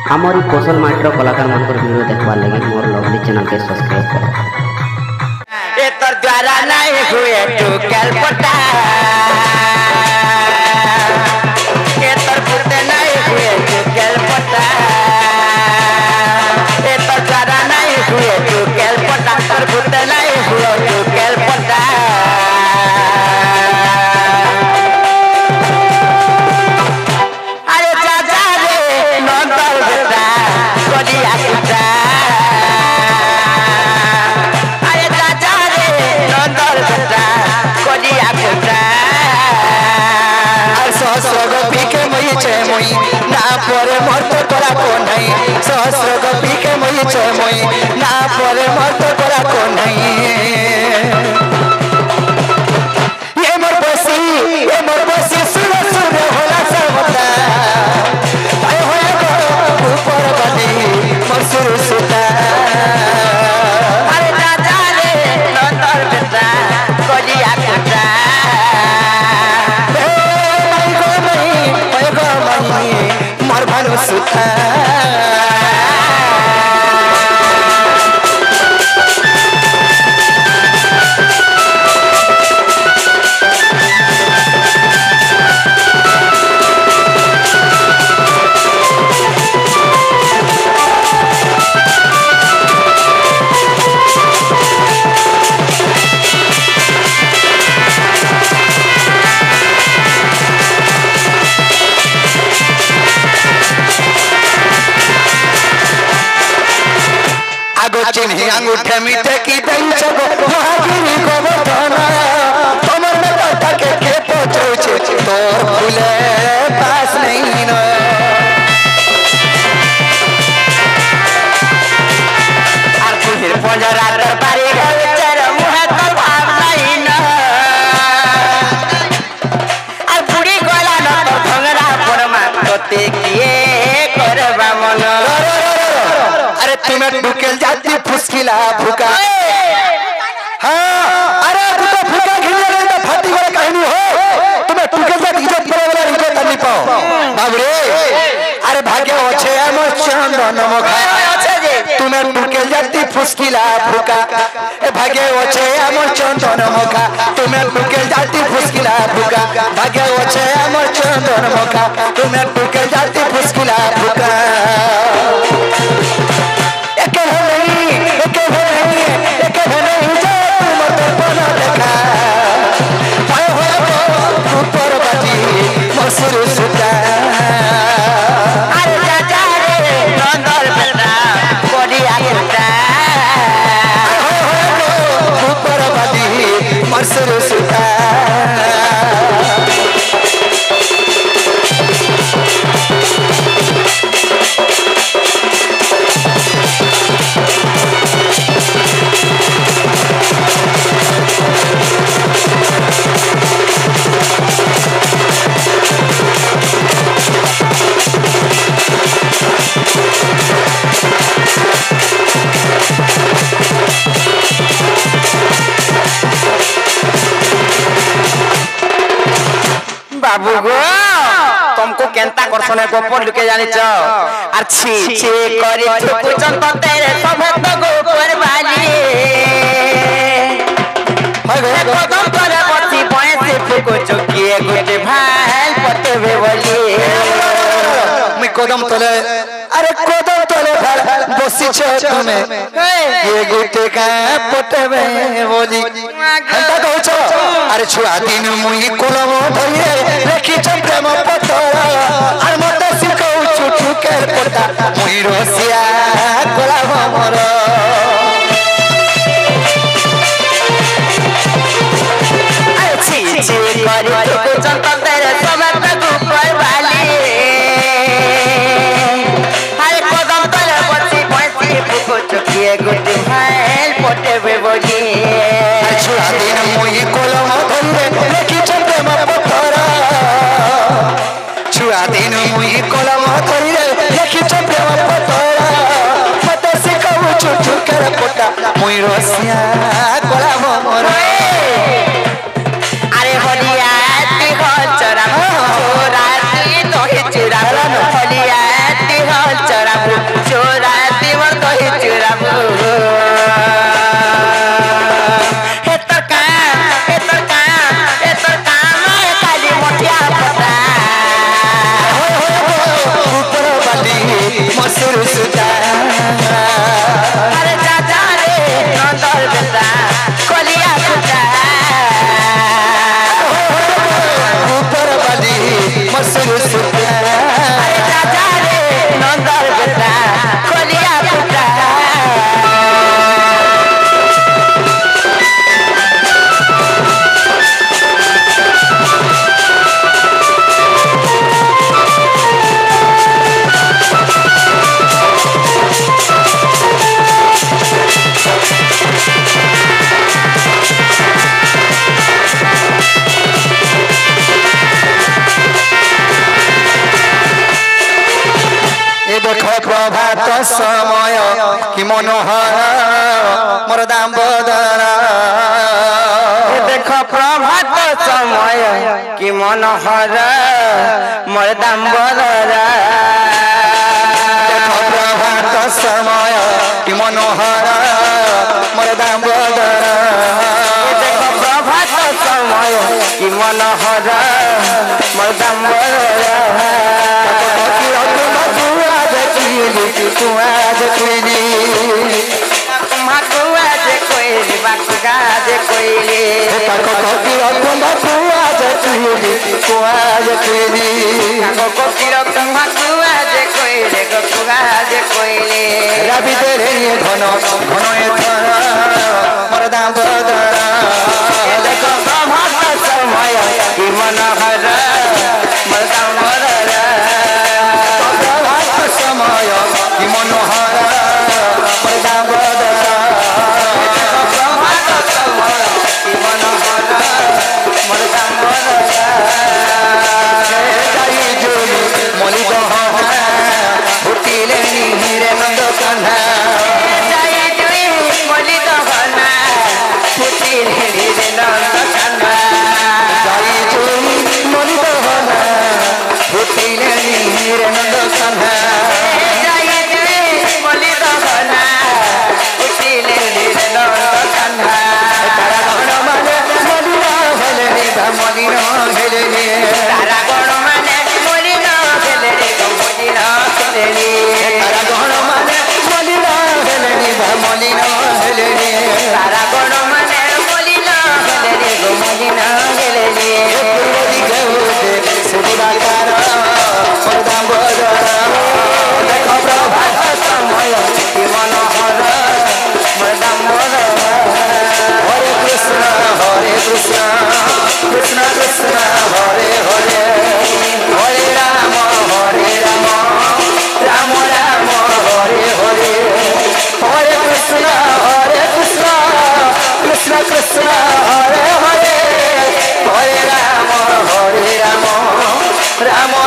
हमारी कौशल माइट्रो कलाकार मानकर वीडियो देखवार लगे मोर लवली चैनल के सब्सक्राइब करो। ए तर द्वारा नहीं हुए तू कलपटा ए तर पुते नहीं हुए तू कलपटा ए तर द्वारा नहीं हुए तू कलपटा तर पुते नहीं हुए तू कलपटा अरे चाचा रे नंदर बेटा कोडिया कुटा ना परे मरते तोरा को नहीं सहस्र गोपी के मोई छे मोई ना परे मरते तोरा को नहीं ये मोर बसी सुर सुर होला सबता आय होए गो ऊपर बनी मोर सुर सुता अरे दादा रे नंदर बेटा कोडिया कुटा मोर भानु सुता चिन्ह अंगूठे मीठे की दई छगो महागिरी को बतना तमर में पता के पहुंचो छे तोर फूले पास नहीं न आर तुहिर पंजरा दरबारी गल चर मुहे तो भाव नहीं न आर पूरी गला न तो भंगरा परमा तोते किए करबा मन अरे तुम्हें ढुकेल जाती फुसकिला भूका हाँ अरे तो भूका खिले नहीं तो फाटी वाला कहनी हो तुम्हें ढुकेल जाती इज्जत करे वाला इज्जत नहीं पाओ बाबरे अरे भाग्य अच्छे हमर चंदन मुखा तुम्हें ढुकेल जाती फुसकिला भूका ए भाग्य अच्छे हमर चंदन मुखा तुम्हें ढुकेल जाती फुसकिला भूका भाग्य अच्छे हमर चंदन मुखा तुम्हें ढुकेल जाती फुसकिला भूका बाबू गो तुमको केंता करसने गोपर लुके जानि छ आर छी छी करी ठुकुचन त तेरे सभे तो गोपर वाली होय गो कदम करे पछी पैसे फुको चुकिए गुटे भाल पटवे बोली मैं कदम तले अरे कदम तले भाल बसी छ तुमे ये गुटे का पटवे बोली हंता कहू छ अरे छुआ दिन मुई कोलम धरिए देखि छ प्रेम पतरा आर मते सिखौ छुटु के पता मुई रसिया कोलाम मोर अरे छी छी करी को चंता तेरे समय तक ऊपर वाली अरे कदम तले बची पैसे फुको चुकिए गुटी भाल पटवे बोली छुआ दिन मुई कोलम धरिए देखि छ प्रेम पतरा छुआ दिन मुई कोलम धरिए देखि छ प्रेम पतरा मते सिखौ छुटु के पता मुई रसिया कोलाम मोर अरे होलिया ती हो चरा छोरा ती तो ही चुरा होलिया ती हो चरा सुरु सुता अरे राजा रे नंदर बेटा खोलिया पुता देखो प्रभात समय कि मनोहर मोर दामोदर देखो प्रभात समय कि मनोहर मोर दामोदर देखो प्रभात समय कि मनोहर मोर दामोदर देखो प्रभात समय कि मनोहर मोर दामोदर तू आज कोयली तू आज कोयली बाकुगा आज कोयली काको कोकिर कुंभा तू आज कोयली तू आज कोयली काको कोकिर कुंभा तू आज कोयली गकुगा आज कोयली रवि तेरे घन घन एथर मोर दामोदर देखो प्रभात समय कि मनोहर मोर दामोदर समय कि मनोहर मोर दामोदर प्रभात समय कि मनोहर मोर दामोदर जाई जोली मलि गहना फुटिले नीरे नंद कान्हा जाई जोली मलि गहना फुटिले नीरे नंद कान्हा जाई जोली मलि गहना फुटिले नीरे नंद कान्हा मलिना हेले तारा गण माने मलिना हेले मलिना हेले तारा गण माने मलिना हेले मलिना हेले तारा गण माने मलिना हेले मलिना हेले पूर्वदी गौते सुदिवाकार मोर दामोदर देखो प्रभात समय कि मनोहर मोर दामोदर हरे कृष्ण कृष्ण कृष्ण हरे हरे हरे राम राम राम हरे हरे हरे कृष्ण कृष्ण कृष्ण हरे हरे हरे राम राम